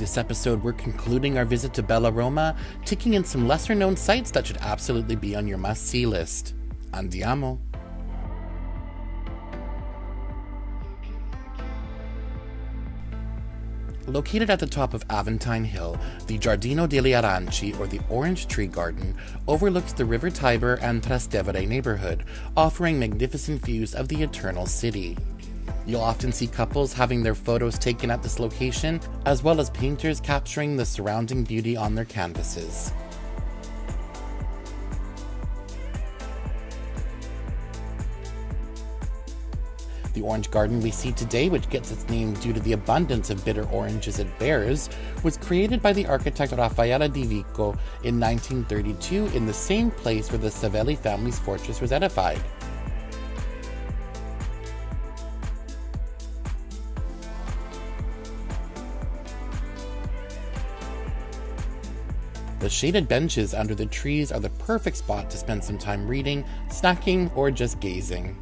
This episode, we're concluding our visit to Bella Roma, ticking in some lesser-known sites that should absolutely be on your must-see list. Andiamo! Located at the top of Aventine Hill, the Giardino degli Aranci, or the Orange Tree Garden, overlooks the River Tiber and Trastevere neighborhood, offering magnificent views of the Eternal City. You'll often see couples having their photos taken at this location, as well as painters capturing the surrounding beauty on their canvases. The orange garden we see today, which gets its name due to the abundance of bitter oranges it bears, was created by the architect Raffaele di Vico in 1932 in the same place where the Savelli family's fortress was edified. The shaded benches under the trees are the perfect spot to spend some time reading, snacking, or just gazing.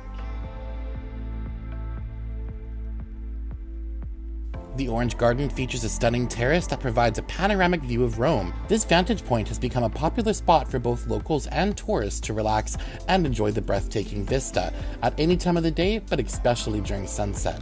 The Orange Garden features a stunning terrace that provides a panoramic view of Rome. This vantage point has become a popular spot for both locals and tourists to relax and enjoy the breathtaking vista at any time of the day, but especially during sunset.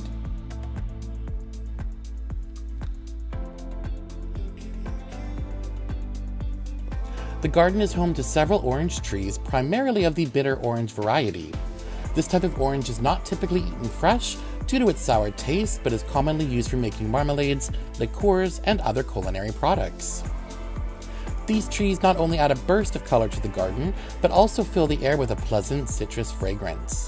The garden is home to several orange trees, primarily of the bitter orange variety. This type of orange is not typically eaten fresh due to its sour taste, but is commonly used for making marmalades, liqueurs, and other culinary products. These trees not only add a burst of color to the garden, but also fill the air with a pleasant citrus fragrance.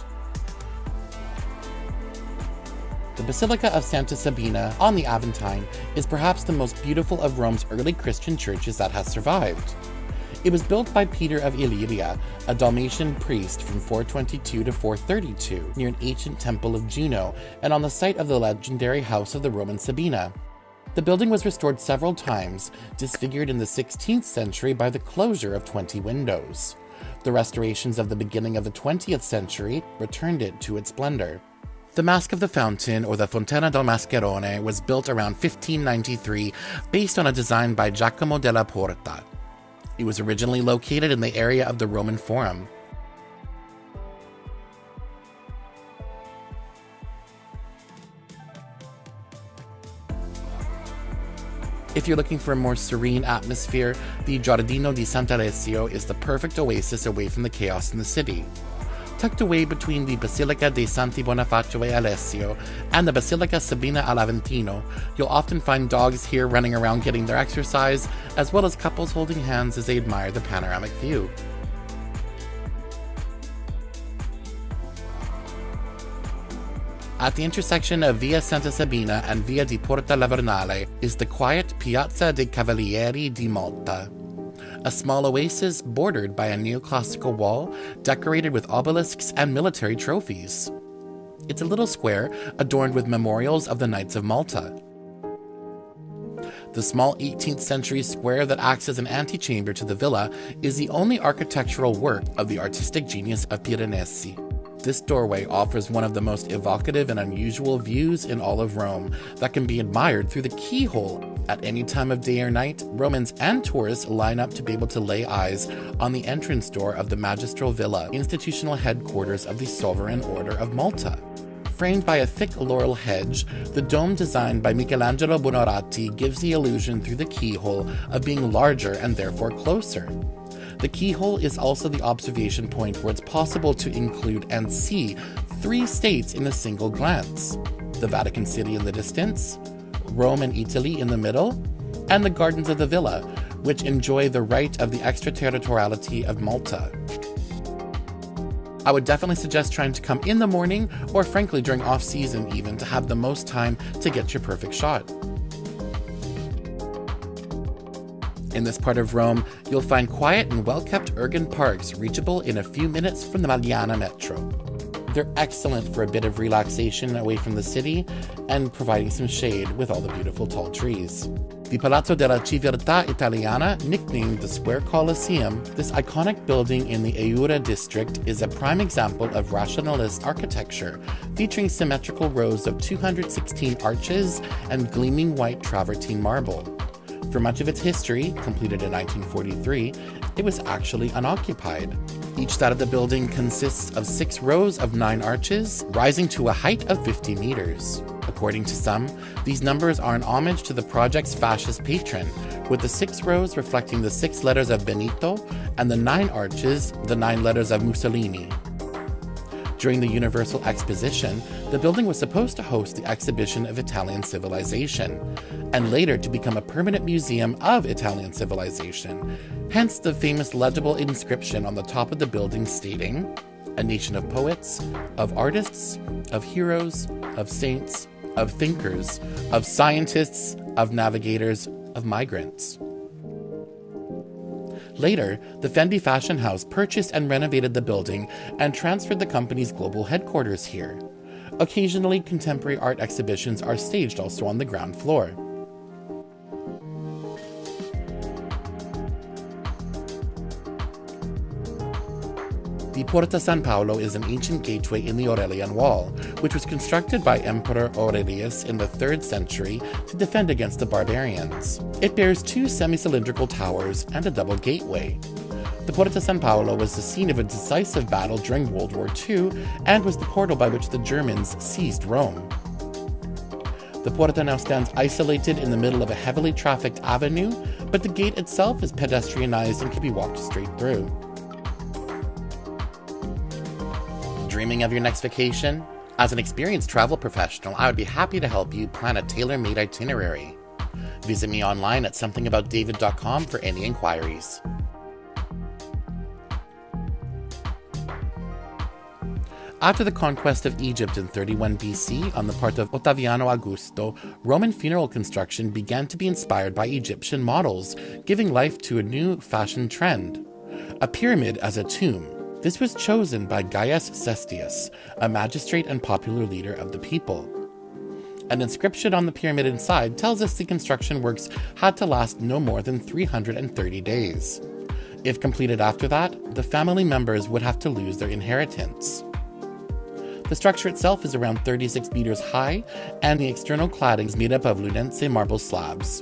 The Basilica of Santa Sabina on the Aventine is perhaps the most beautiful of Rome's early Christian churches that has survived. It was built by Peter of Illyria, a Dalmatian priest from 422 to 432, near an ancient temple of Juno, and on the site of the legendary house of the Roman Sabina. The building was restored several times, disfigured in the 16th century by the closure of 20 windows. The restorations of the beginning of the 20th century returned it to its splendor. The Mask of the Fountain, or the Fontana del Mascherone, was built around 1593, based on a design by Giacomo della Porta. It was originally located in the area of the Roman Forum. If you're looking for a more serene atmosphere, the Giardino di Sant'Alessio is the perfect oasis away from the chaos in the city. Tucked away between the Basilica dei Santi Bonifacio e Alessio and the Basilica Sabina all'Aventino, you'll often find dogs here running around getting their exercise, as well as couples holding hands as they admire the panoramic view. At the intersection of Via Santa Sabina and Via di Porta Lavernale is the quiet Piazza dei Cavalieri di Malta, a small oasis bordered by a neoclassical wall decorated with obelisks and military trophies. It's a little square adorned with memorials of the Knights of Malta. The small 18th century square that acts as an antechamber to the villa is the only architectural work of the artistic genius of Piranesi. This doorway offers one of the most evocative and unusual views in all of Rome that can be admired through the keyhole. At any time of day or night, Romans and tourists line up to be able to lay eyes on the entrance door of the Magistral Villa, institutional headquarters of the Sovereign Order of Malta. Framed by a thick laurel hedge, the dome designed by Michelangelo Buonarroti gives the illusion through the keyhole of being larger and therefore closer. The keyhole is also the observation point where it's possible to include and see 3 states in a single glance: the Vatican City in the distance, Rome and Italy in the middle, and the gardens of the villa, which enjoy the right of the extraterritoriality of Malta. I would definitely suggest trying to come in the morning, or frankly during off-season even, to have the most time to get your perfect shot. In this part of Rome, you'll find quiet and well-kept urban parks reachable in a few minutes from the Magliana Metro. They're excellent for a bit of relaxation away from the city and providing some shade with all the beautiful tall trees. The Palazzo della Civiltà Italiana, nicknamed the Square Colosseum, this iconic building in the Eura district is a prime example of rationalist architecture, featuring symmetrical rows of 216 arches and gleaming white travertine marble. For much of its history, completed in 1943, it was actually unoccupied. Each side of the building consists of 6 rows of 9 arches, rising to a height of 50 meters. According to some, these numbers are an homage to the project's fascist patron, with the 6 rows reflecting the 6 letters of Benito and the 9 arches the 9 letters of Mussolini. During the Universal Exposition, the building was supposed to host the exhibition of Italian civilization, and later to become a permanent museum of Italian civilization, hence the famous legible inscription on the top of the building stating, "A nation of poets, of artists, of heroes, of saints, of thinkers, of scientists, of navigators, of migrants." Later, the Fendi fashion house purchased and renovated the building and transferred the company's global headquarters here. Occasionally, contemporary art exhibitions are staged also on the ground floor. The Porta San Paolo is an ancient gateway in the Aurelian Wall, which was constructed by Emperor Aurelius in the 3rd century to defend against the barbarians. It bears 2 semi-cylindrical towers and a double gateway. The Porta San Paolo was the scene of a decisive battle during World War II and was the portal by which the Germans seized Rome. The Porta now stands isolated in the middle of a heavily trafficked avenue, but the gate itself is pedestrianized and can be walked straight through. Dreaming of your next vacation? As an experienced travel professional, I would be happy to help you plan a tailor-made itinerary. Visit me online at somethingaboutdavid.com for any inquiries. After the conquest of Egypt in 31 BC on the part of Ottaviano Augusto, Roman funeral construction began to be inspired by Egyptian models, giving life to a new fashion trend: a pyramid as a tomb. This was chosen by Gaius Cestius, a magistrate and popular leader of the people. An inscription on the pyramid inside tells us the construction works had to last no more than 330 days. If completed after that, the family members would have to lose their inheritance. The structure itself is around 36 meters high, and the external cladding is made up of Lunense marble slabs.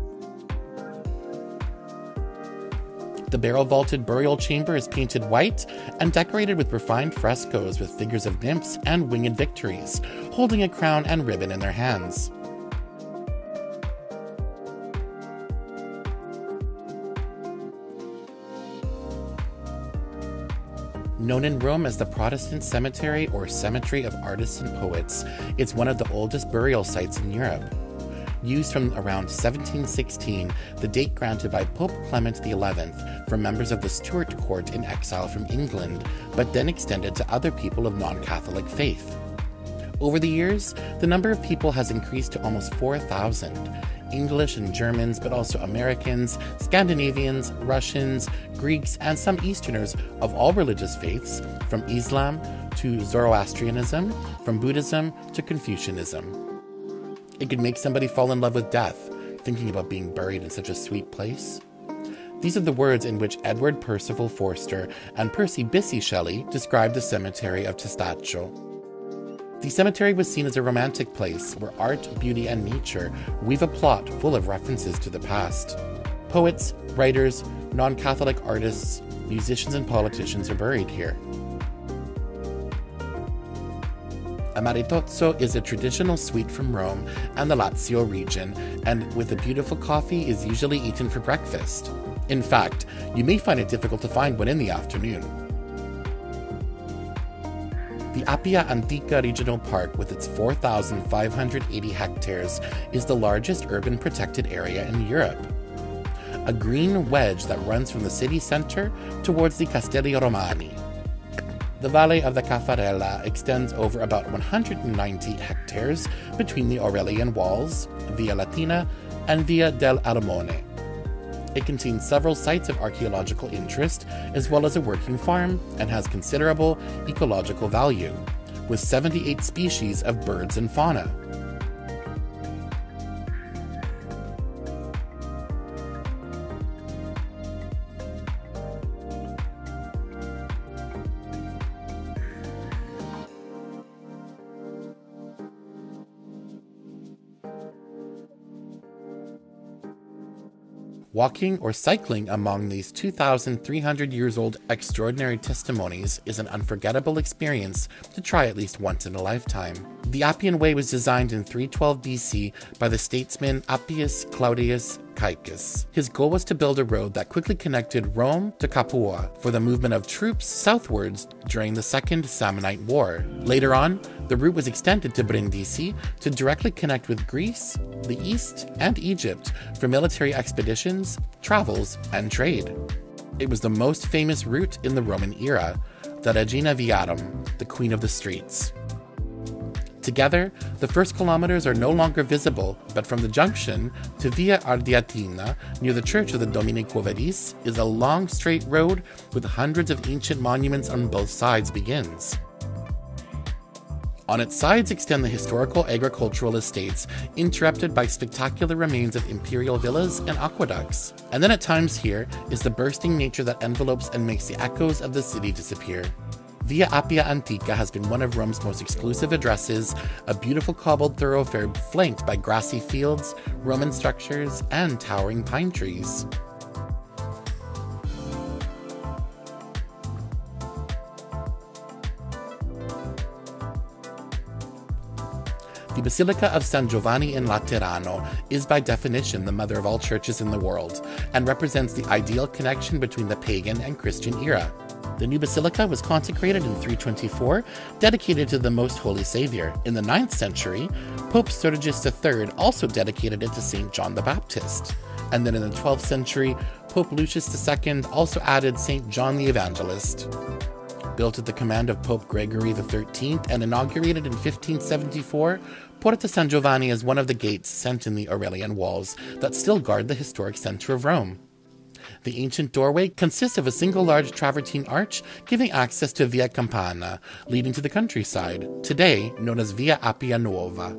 The barrel-vaulted burial chamber is painted white and decorated with refined frescoes with figures of nymphs and winged victories, holding a crown and ribbon in their hands. Known in Rome as the Protestant Cemetery or Cemetery of Artists and Poets, it's one of the oldest burial sites in Europe. Used from around 1716, the date granted by Pope Clement XI for members of the Stuart court in exile from England, but then extended to other people of non-Catholic faith. Over the years, the number of people has increased to almost 4,000. English and Germans, but also Americans, Scandinavians, Russians, Greeks, and some Easterners of all religious faiths, from Islam to Zoroastrianism, from Buddhism to Confucianism. It could make somebody fall in love with death, thinking about being buried in such a sweet place. These are the words in which Edward Percival Forster and Percy Bysshe Shelley described the cemetery of Testaccio. The cemetery was seen as a romantic place where art, beauty, and nature weave a plot full of references to the past. Poets, writers, non-Catholic artists, musicians, and politicians are buried here. A maritozzo is a traditional sweet from Rome and the Lazio region, and with a beautiful coffee is usually eaten for breakfast. In fact, you may find it difficult to find one in the afternoon. The Appia Antica Regional Park, with its 4,580 hectares, is the largest urban protected area in Europe. A green wedge that runs from the city center towards the Castelli Romani. The Valley of the Caffarella extends over about 190 hectares between the Aurelian Walls, Via Latina, and Via del Armone. It contains several sites of archaeological interest, as well as a working farm, and has considerable ecological value. with 78 species of birds and fauna. Walking or cycling among these 2,300 years old extraordinary testimonies is an unforgettable experience to try at least once in a lifetime. The Appian Way was designed in 312 BC by the statesman Appius Claudius Caecus. His goal was to build a road that quickly connected Rome to Capua for the movement of troops southwards during the Second Samnite War. Later on, the route was extended to Brindisi to directly connect with Greece, the East, and Egypt for military expeditions, travels, and trade. It was the most famous route in the Roman era, the Regina Viarum, the Queen of the Streets. Together, the first kilometers are no longer visible, but from the junction to Via Ardiatina, near the church of the Dominico Veris, is a long straight road with hundreds of ancient monuments on both sides begins. On its sides extend the historical agricultural estates, interrupted by spectacular remains of imperial villas and aqueducts. And then at times here is the bursting nature that envelopes and makes the echoes of the city disappear. Via Appia Antica has been one of Rome's most exclusive addresses, a beautiful cobbled thoroughfare flanked by grassy fields, Roman structures, and towering pine trees. The Basilica of San Giovanni in Laterano is by definition the mother of all churches in the world, and represents the ideal connection between the pagan and Christian era. The new basilica was consecrated in 324, dedicated to the Most Holy Savior. In the 9th century, Pope Sergius III also dedicated it to St. John the Baptist. And then in the 12th century, Pope Lucius II also added St. John the Evangelist. Built at the command of Pope Gregory XIII and inaugurated in 1574, Porta San Giovanni is one of the gates set in the Aurelian walls that still guard the historic center of Rome. The ancient doorway consists of a single large travertine arch giving access to Via Campana, leading to the countryside, today known as Via Appia Nuova.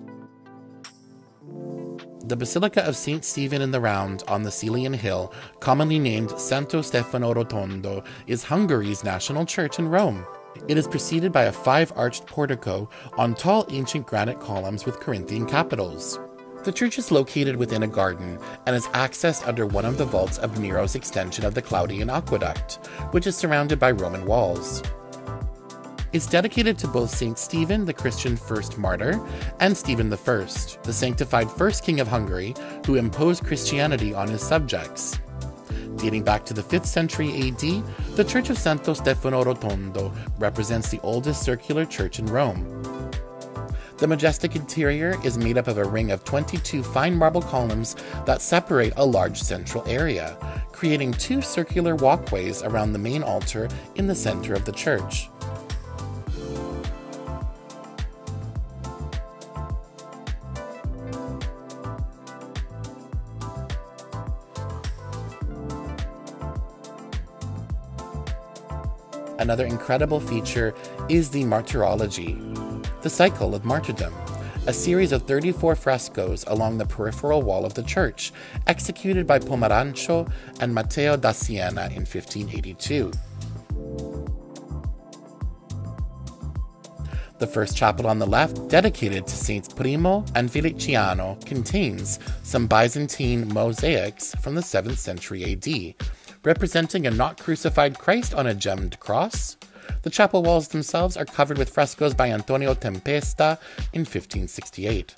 The Basilica of St. Stephen in the Round on the Celian Hill, commonly named Santo Stefano Rotondo, is Hungary's national church in Rome. It is preceded by a 5-arched portico on tall ancient granite columns with Corinthian capitals. The church is located within a garden and is accessed under one of the vaults of Nero's extension of the Claudian Aqueduct, which is surrounded by Roman walls. It's dedicated to both St. Stephen, the Christian first martyr, and Stephen I, the sanctified first king of Hungary, who imposed Christianity on his subjects. Dating back to the 5th century AD, the Church of Santo Stefano Rotondo represents the oldest circular church in Rome. The majestic interior is made up of a ring of 22 fine marble columns that separate a large central area, creating 2 circular walkways around the main altar in the center of the church. Another incredible feature is the Martyrology, the cycle of martyrdom, a series of 34 frescoes along the peripheral wall of the church, executed by Pomarancio and Matteo da Siena in 1582. The first chapel on the left, dedicated to Saints Primo and Feliciano, contains some Byzantine mosaics from the 7th century AD, representing a not-crucified Christ on a gemmed cross. The chapel walls themselves are covered with frescoes by Antonio Tempesta in 1568.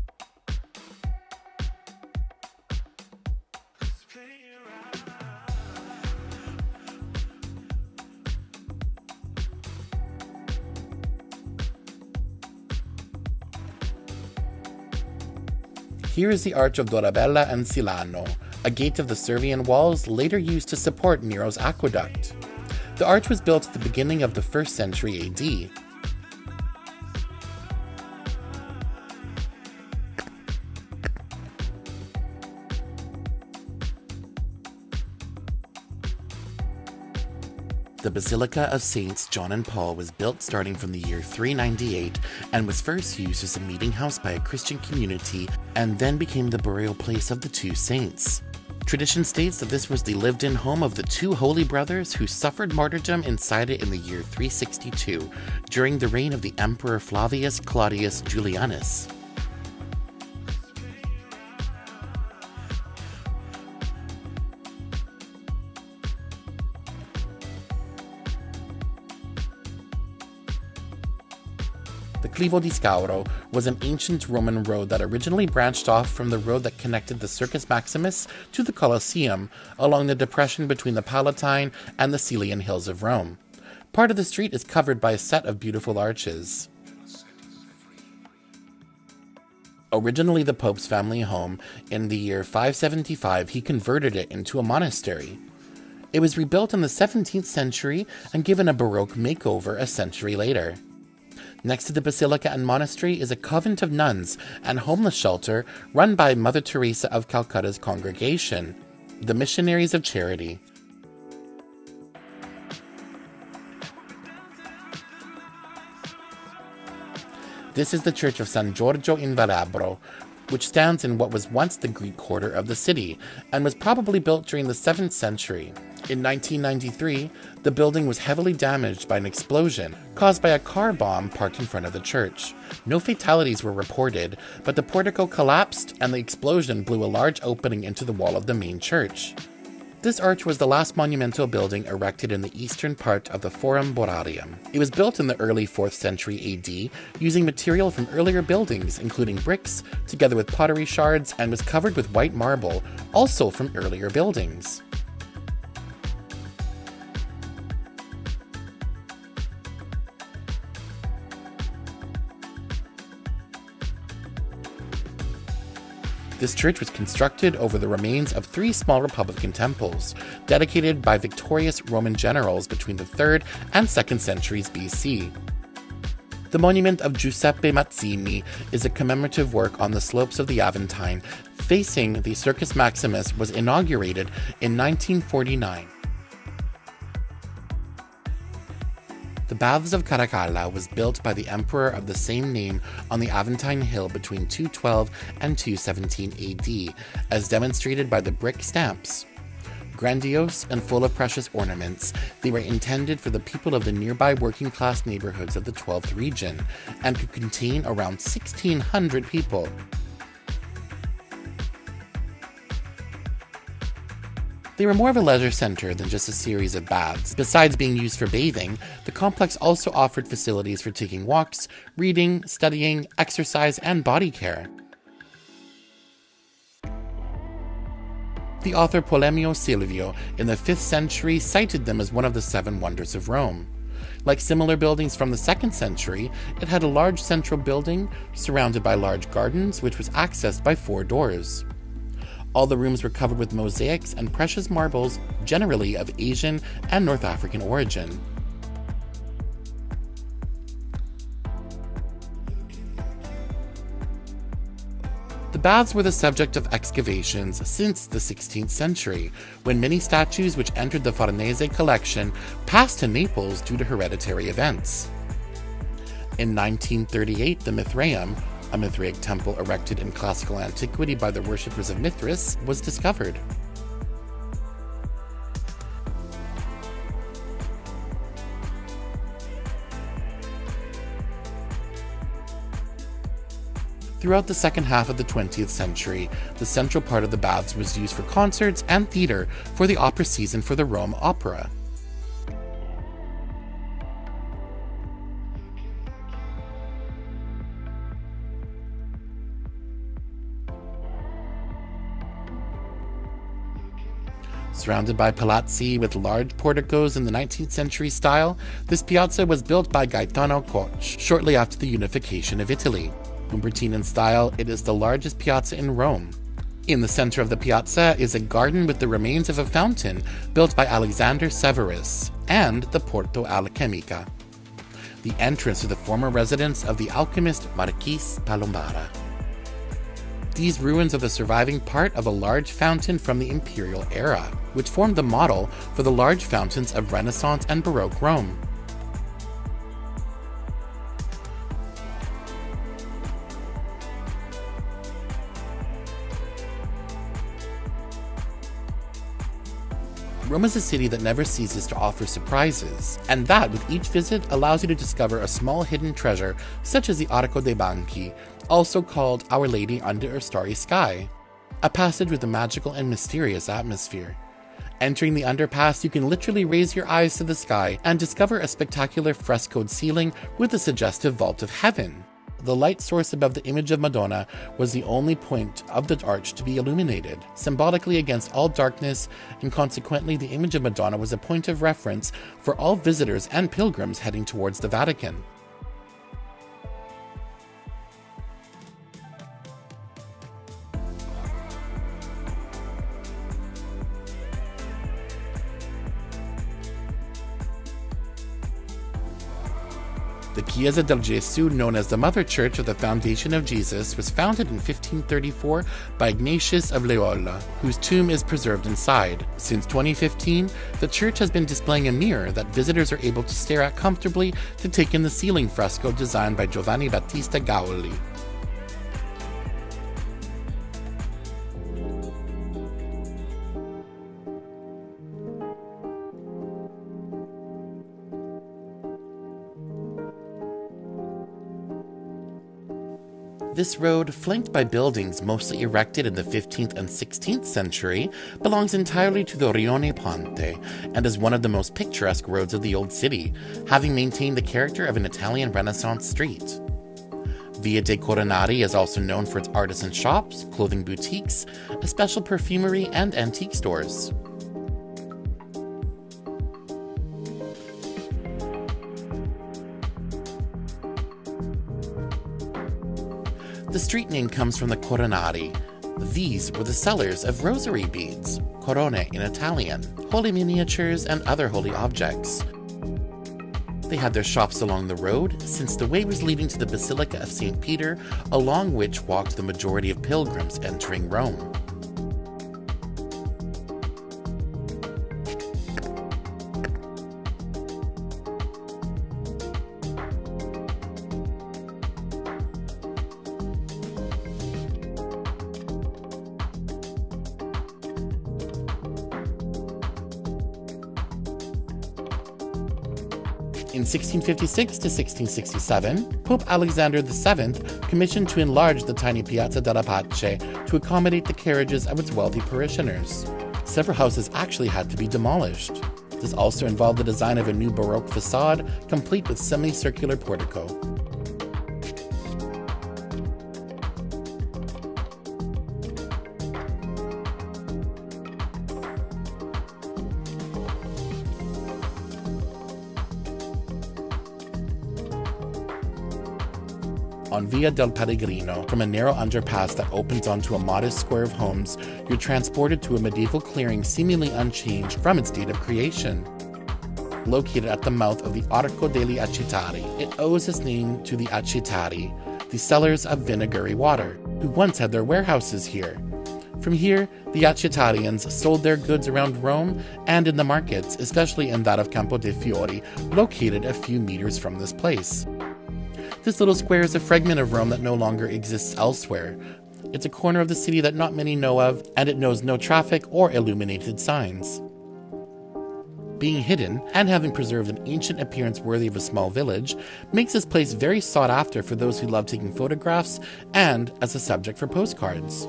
Here is the Arch of Dorabella and Silano, a gate of the Servian walls later used to support Nero's aqueduct. The arch was built at the beginning of the 1st century AD. The Basilica of Saints John and Paul was built starting from the year 398 and was first used as a meeting house by a Christian community and then became the burial place of the two saints. Tradition states that this was the lived-in home of the two holy brothers who suffered martyrdom inside it in the year 362 during the reign of the Emperor Flavius Claudius Julianus. The Clivo di Scauro was an ancient Roman road that originally branched off from the road that connected the Circus Maximus to the Colosseum along the depression between the Palatine and the Celian hills of Rome. Part of the street is covered by a set of beautiful arches. Originally the Pope's family home, in the year 575 he converted it into a monastery. It was rebuilt in the 17th century and given a Baroque makeover a century later. Next to the basilica and monastery is a convent of nuns and homeless shelter run by Mother Teresa of Calcutta's congregation, the Missionaries of Charity. This is the church of San Giorgio in Velabro, which stands in what was once the Greek quarter of the city, and was probably built during the 7th century. In 1993, the building was heavily damaged by an explosion caused by a car bomb parked in front of the church. No fatalities were reported, but the portico collapsed and the explosion blew a large opening into the wall of the main church. This arch was the last monumental building erected in the eastern part of the Forum Borarium. It was built in the early 4th century AD, using material from earlier buildings, including bricks, together with pottery shards, and was covered with white marble, also from earlier buildings. This church was constructed over the remains of 3 small Republican temples, dedicated by victorious Roman generals between the 3rd and 2nd centuries BC. The monument of Giuseppe Mazzini is a commemorative work on the slopes of the Aventine, facing the Circus Maximus, was inaugurated in 1949. The Baths of Caracalla was built by the emperor of the same name on the Aventine Hill between 212 and 217 AD, as demonstrated by the brick stamps. Grandiose and full of precious ornaments, they were intended for the people of the nearby working-class neighborhoods of the 12th region, and could contain around 1,600 people. They were more of a leisure center than just a series of baths. Besides being used for bathing, the complex also offered facilities for taking walks, reading, studying, exercise, and body care. The author Polemio Silvio in the 5th century cited them as one of the 7 wonders of Rome. Like similar buildings from the 2nd century, it had a large central building surrounded by large gardens, which was accessed by 4 doors. All the rooms were covered with mosaics and precious marbles, generally of Asian and North African origin. The baths were the subject of excavations since the 16th century, when many statues which entered the Farnese collection passed to Naples due to hereditary events. In 1938, the Mithraeum, a Mithraic temple erected in classical antiquity by the worshippers of Mithras, was discovered. Throughout the second half of the 20th century, the central part of the baths was used for concerts and theater for the opera season for the Rome Opera. Surrounded by palazzi with large porticos in the 19th century style, this piazza was built by Gaetano Koch shortly after the unification of Italy. Umbertine in style, it is the largest piazza in Rome. In the center of the piazza is a garden with the remains of a fountain built by Alexander Severus, and the Porto Alchemica, the entrance to the former residence of the alchemist Marquis Palombara. These ruins are the surviving part of a large fountain from the imperial era, which formed the model for the large fountains of Renaissance and Baroque Rome. Rome is a city that never ceases to offer surprises, and that with each visit allows you to discover a small hidden treasure such as the Arco dei Banchi, also called Our Lady Under a Starry Sky, a passage with a magical and mysterious atmosphere. Entering the underpass, you can literally raise your eyes to the sky and discover a spectacular frescoed ceiling with a suggestive vault of heaven. The light source above the image of Madonna was the only point of the arch to be illuminated, symbolically against all darkness, and consequently the image of Madonna was a point of reference for all visitors and pilgrims heading towards the Vatican. The Chiesa del Gesù, known as the Mother Church of the Foundation of Jesus, was founded in 1534 by Ignatius of Loyola, whose tomb is preserved inside. Since 2015, the church has been displaying a mirror that visitors are able to stare at comfortably to take in the ceiling fresco designed by Giovanni Battista Gauli. This road, flanked by buildings mostly erected in the 15th and 16th century, belongs entirely to the Rione Ponte and is one of the most picturesque roads of the Old City, having maintained the character of an Italian Renaissance street. Via dei Coronati is also known for its artisan shops, clothing boutiques, a special perfumery, and antique stores. The street name comes from the Coronati. These were the sellers of rosary beads, corone in Italian, holy miniatures, and other holy objects. They had their shops along the road, since the way was leading to the Basilica of St. Peter, along which walked the majority of pilgrims entering Rome. In 1656 to 1667, Pope Alexander VII commissioned to enlarge the tiny Piazza della Pace to accommodate the carriages of its wealthy parishioners. Several houses actually had to be demolished. This also involved the design of a new Baroque facade, complete with semicircular portico. On Via del Pellegrino, from a narrow underpass that opens onto a modest square of homes, you're transported to a medieval clearing seemingly unchanged from its date of creation. Located at the mouth of the Arco degli Acitari, it owes its name to the Acitari, the sellers of vinegary water, who once had their warehouses here. From here, the Acitarians sold their goods around Rome and in the markets, especially in that of Campo dei Fiori, located a few meters from this place. This little square is a fragment of Rome that no longer exists elsewhere. It's a corner of the city that not many know of, and it knows no traffic or illuminated signs. Being hidden, and having preserved an ancient appearance worthy of a small village, makes this place very sought after for those who love taking photographs and as a subject for postcards.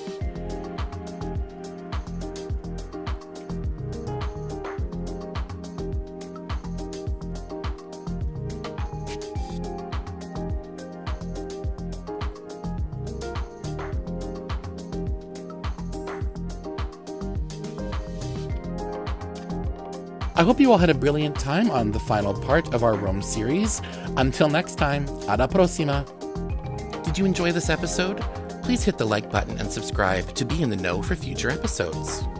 I hope you all had a brilliant time on the final part of our Rome series. Until next time, alla prossima! Did you enjoy this episode? Please hit the like button and subscribe to be in the know for future episodes.